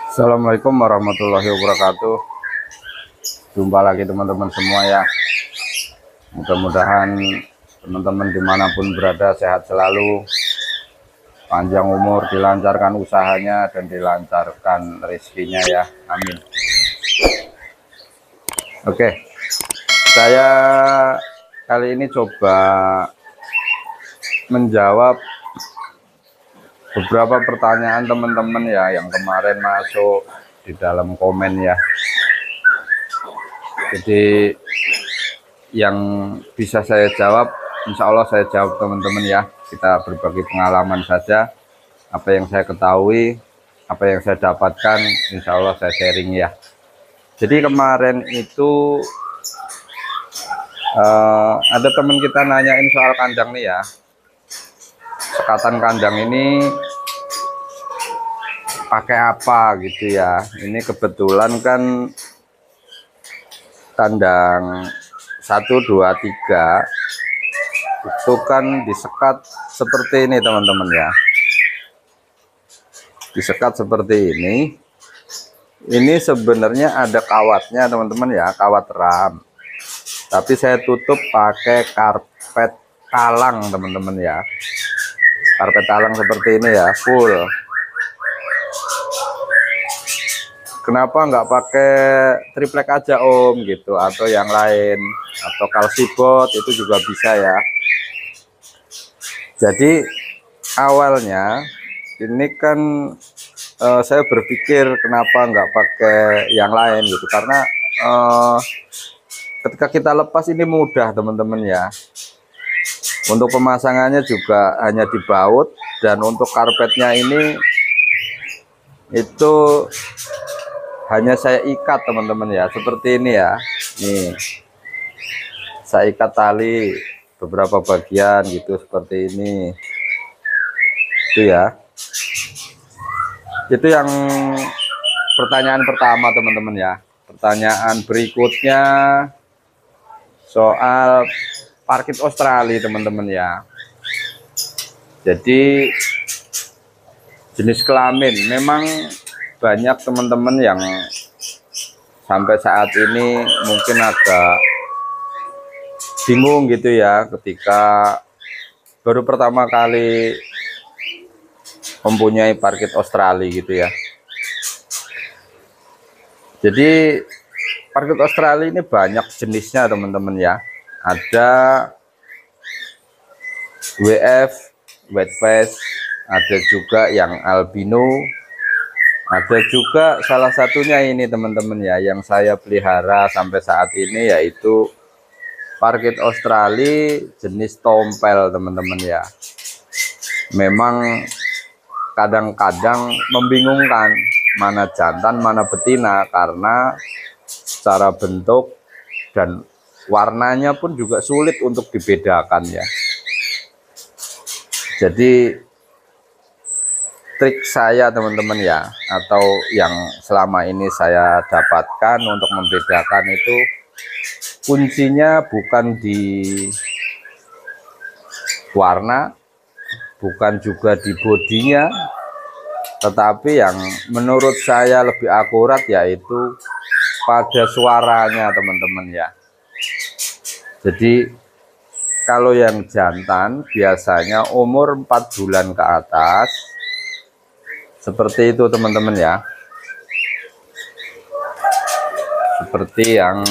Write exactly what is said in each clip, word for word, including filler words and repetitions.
Assalamualaikum warahmatullahi wabarakatuh. Jumpa lagi teman-teman semua ya. Mudah-mudahan teman-teman dimanapun berada sehat selalu, panjang umur, dilancarkan usahanya dan dilancarkan rezekinya ya. Amin. Oke, saya kali ini coba menjawab beberapa pertanyaan teman-teman ya yang kemarin masuk di dalam komen ya. Jadi yang bisa saya jawab, insya Allah saya jawab teman-teman ya. Kita berbagi pengalaman saja, apa yang saya ketahui, apa yang saya dapatkan, insya Allah saya sharing ya. Jadi kemarin itu uh, ada teman kita nanyain soal kandang nih ya. Sekatan kandang ini pakai apa gitu ya. Ini kebetulan kan kandang satu dua tiga itu kan disekat seperti ini teman-teman ya. Disekat seperti ini. Ini sebenarnya ada kawatnya teman-teman ya, kawat ram. Tapi saya tutup pakai karpet talang teman-teman ya. Karpet talang seperti ini ya, full. Kenapa nggak pakai triplek aja om gitu, atau yang lain, atau kalsibot itu juga bisa ya. Jadi awalnya ini kan eh, saya berpikir kenapa nggak pakai yang lain gitu, karena eh, ketika kita lepas ini mudah teman-teman ya. Untuk pemasangannya juga hanya dibaut, dan untuk karpetnya ini itu hanya saya ikat teman-teman ya, seperti ini ya. Nih, saya ikat tali beberapa bagian gitu seperti ini. Itu ya. Itu yang pertanyaan pertama teman-teman ya. Pertanyaan berikutnya soal parkit Australia teman-teman ya. Jadi jenis kelamin memang banyak teman-teman yang sampai saat ini mungkin agak bingung gitu ya, ketika baru pertama kali mempunyai parkit Australia gitu ya. Jadi parkit Australia ini banyak jenisnya teman-teman ya. Ada W F, white face, ada juga yang albino, ada juga salah satunya ini teman-teman ya, yang saya pelihara sampai saat ini, yaitu parkit Australia jenis tompel teman-teman ya. Memang kadang-kadang membingungkan mana jantan mana betina, karena secara bentuk dan warnanya pun juga sulit untuk dibedakan ya. Jadi trik saya teman-teman ya, atau yang selama ini saya dapatkan untuk membedakan itu, kuncinya bukan di warna, bukan juga di bodinya, tetapi yang menurut saya lebih akurat yaitu pada suaranya teman-teman ya. Jadi kalau yang jantan biasanya umur empat bulan ke atas, seperti itu teman-teman ya. Seperti yang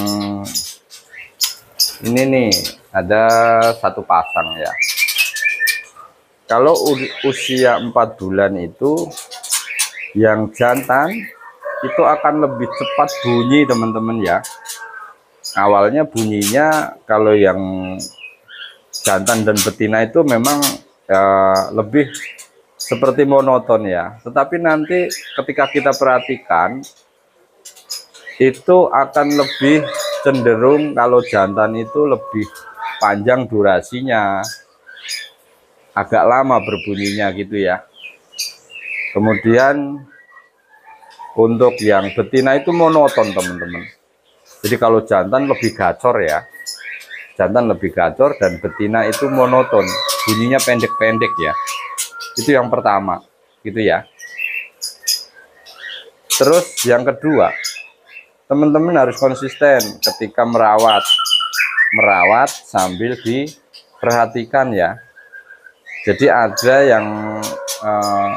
ini nih, ada satu pasang ya. Kalau usia empat bulan itu, yang jantan itu akan lebih cepat bunyi teman-teman ya. Awalnya bunyinya kalau yang jantan dan betina itu memang ya, lebih seperti monoton ya. Tetapi nanti ketika kita perhatikan, itu akan lebih cenderung kalau jantan itu lebih panjang durasinya, agak lama berbunyinya gitu ya. Kemudian untuk yang betina itu monoton teman-teman. Jadi kalau jantan lebih gacor ya, jantan lebih gacor, dan betina itu monoton, bunyinya pendek-pendek ya. Itu yang pertama gitu ya. Terus yang kedua, teman-teman harus konsisten ketika merawat merawat sambil diperhatikan ya. Jadi ada yang uh,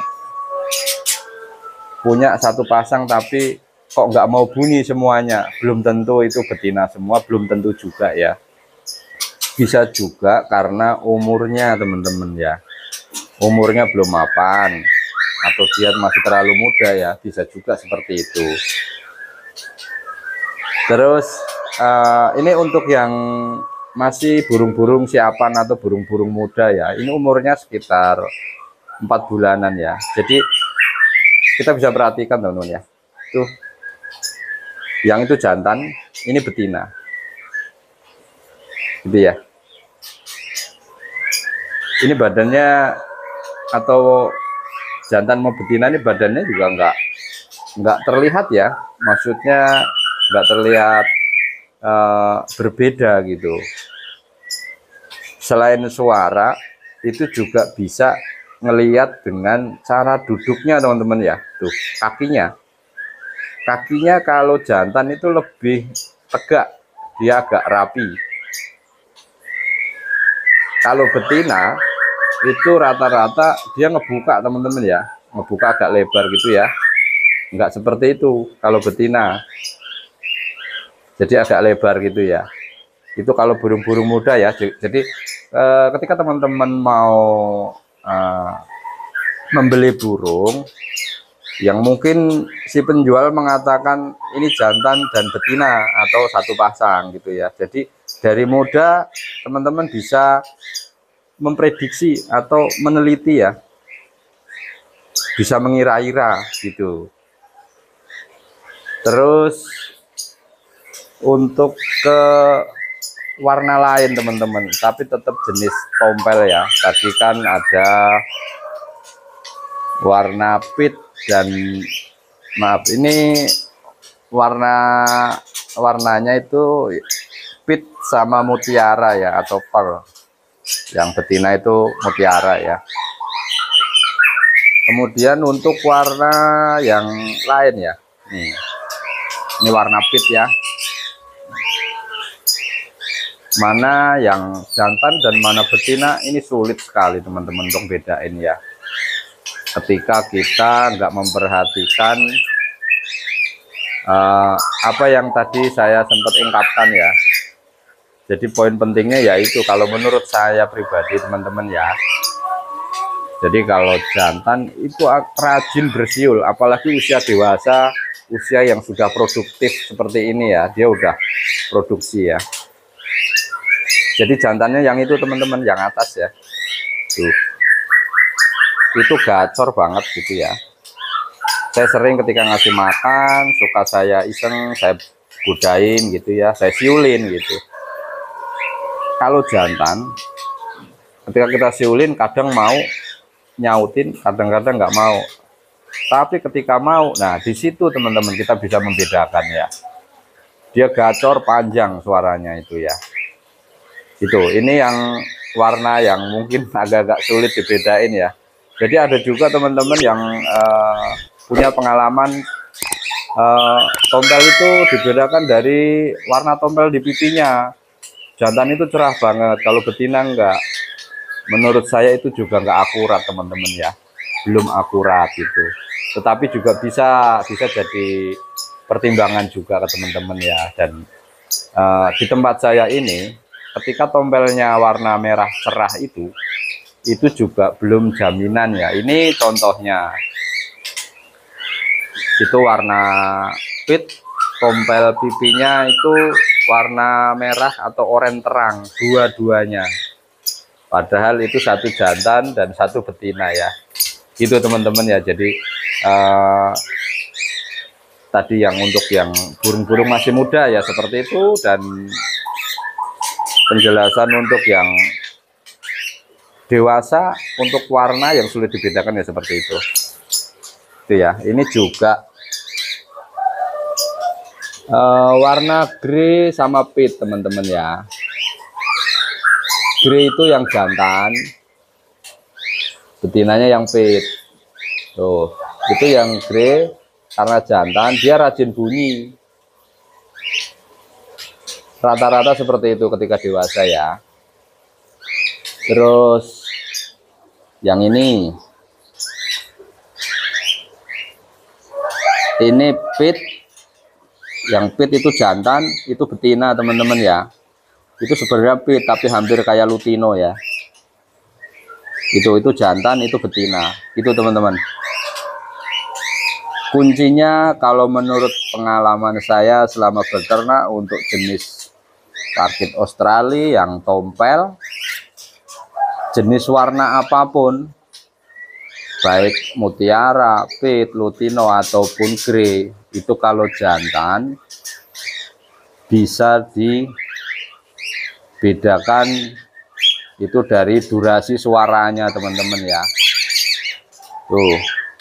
punya satu pasang tapi kok nggak mau bunyi semuanya, belum tentu itu betina semua, belum tentu juga ya. Bisa juga karena umurnya teman-teman ya, umurnya belum mapan atau dia masih terlalu muda ya, bisa juga seperti itu. Terus uh, ini untuk yang masih burung-burung siapan atau burung-burung muda ya, ini umurnya sekitar empat bulanan ya. Jadi kita bisa perhatikan teman-teman ya, tuh yang itu jantan, ini betina gitu ya. Ini badannya atau jantan mau betina ini badannya juga enggak enggak terlihat ya, maksudnya enggak terlihat uh, berbeda gitu. Selain suara, itu juga bisa ngelihat dengan cara duduknya teman-teman ya. Tuh kakinya kakinya kalau jantan itu lebih tegak, dia agak rapi. Kalau betina itu rata-rata dia ngebuka teman-teman ya, ngebuka agak lebar gitu ya, enggak seperti itu kalau betina, jadi agak lebar gitu ya. Itu kalau burung-burung muda ya. Jadi eh, ketika teman-teman mau eh, membeli burung yang mungkin si penjual mengatakan ini jantan dan betina atau satu pasang gitu ya, jadi dari muda teman-teman bisa memprediksi atau meneliti ya, bisa mengira-ira gitu. Terus untuk ke warna lain teman-teman, tapi tetap jenis tompel ya. Tadi kan ada warna pit dan maaf ini warna warnanya itu pit sama mutiara ya, atau pearl. Yang betina itu mutiara ya. Kemudian untuk warna yang lain ya, nih ini warna pit ya. Mana yang jantan dan mana betina ini sulit sekali teman-teman untuk bedain ya, ketika kita nggak memperhatikan uh, apa yang tadi saya sempat ungkapkan ya. Jadi poin pentingnya yaitu kalau menurut saya pribadi teman-teman ya, jadi kalau jantan itu rajin bersiul, apalagi usia dewasa, usia yang sudah produktif seperti ini ya, dia udah produksi ya. Jadi jantannya yang itu teman-teman, yang atas ya, tuh itu gacor banget gitu ya. Saya sering ketika ngasih makan, suka saya iseng, saya godain gitu ya, saya siulin gitu. Kalau jantan, ketika kita siulin kadang mau nyautin, kadang-kadang nggak mau. Tapi ketika mau, nah di situ teman-teman kita bisa membedakan ya. Dia gacor panjang suaranya itu ya. Itu, ini yang warna yang mungkin agak-agak sulit dibedain ya. Jadi ada juga teman-teman yang uh, punya pengalaman uh, tompel itu dibedakan dari warna tompel di pipinya. Jantan itu cerah banget, kalau betina enggak. Menurut saya itu juga enggak akurat teman-teman ya, belum akurat itu. Tetapi juga bisa bisa jadi pertimbangan juga ke teman-teman ya. Dan uh, di tempat saya ini, ketika tompelnya warna merah cerah itu, itu juga belum jaminan ya. Ini contohnya, itu warna pit, tompel pipinya itu warna merah atau oranye terang, dua-duanya. Padahal itu satu jantan dan satu betina ya. Gitu teman-teman ya. Jadi uh, tadi yang untuk yang burung-burung masih muda ya seperti itu, dan penjelasan untuk yang dewasa untuk warna yang sulit dibedakan ya seperti itu. Itu ya. Ini juga Uh, warna grey sama pit teman-teman ya. Grey itu yang jantan, betinanya yang pit. Tuh, itu yang grey karena jantan dia rajin bunyi. Rata-rata seperti itu ketika dewasa ya. Terus yang ini, ini pit. Yang pit itu jantan, itu betina teman-teman ya. Itu sebenarnya pit tapi hampir kayak lutino ya. Itu itu jantan, itu betina. Itu teman-teman. Kuncinya kalau menurut pengalaman saya selama beternak untuk jenis parkit Australia yang tompel, jenis warna apapun, baik mutiara, pit, lutino ataupun grey, itu kalau jantan bisa dibedakan itu dari durasi suaranya teman-teman ya. Tuh.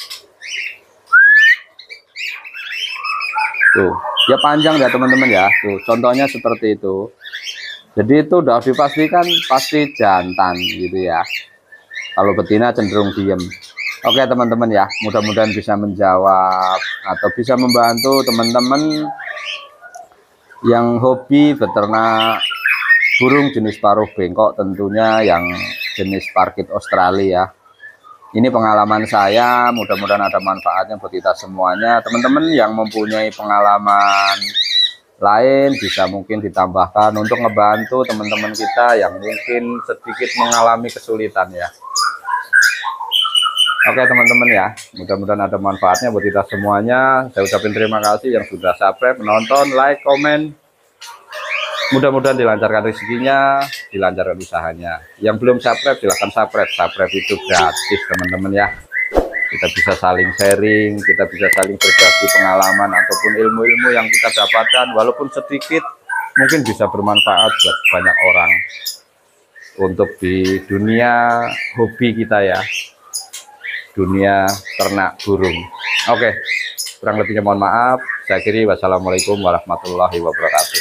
Tuh, dia panjang ya teman-teman ya. Tuh, contohnya seperti itu. Jadi itu udah dipastikan pasti jantan gitu ya. Kalau betina cenderung diem. Oke teman-teman ya, mudah-mudahan bisa menjawab atau bisa membantu teman-teman yang hobi beternak burung jenis paruh bengkok, tentunya yang jenis parkit Australia. Ini pengalaman saya, mudah-mudahan ada manfaatnya buat kita semuanya. Teman-teman yang mempunyai pengalaman lain bisa mungkin ditambahkan untuk ngebantu teman-teman kita yang mungkin sedikit mengalami kesulitan ya. Oke teman-teman ya, mudah-mudahan ada manfaatnya buat kita semuanya. Saya ucapin terima kasih yang sudah subscribe, menonton, like, komen. Mudah-mudahan dilancarkan rezekinya, dilancarkan usahanya. Yang belum subscribe silahkan subscribe. Subscribe itu gratis teman-teman ya. Kita bisa saling sharing, kita bisa saling berbagi pengalaman ataupun ilmu-ilmu yang kita dapatkan, walaupun sedikit mungkin bisa bermanfaat buat banyak orang untuk di dunia hobi kita ya, dunia ternak burung. Oke, kurang lebihnya mohon maaf. Saya akhiri, wassalamualaikum warahmatullahi wabarakatuh.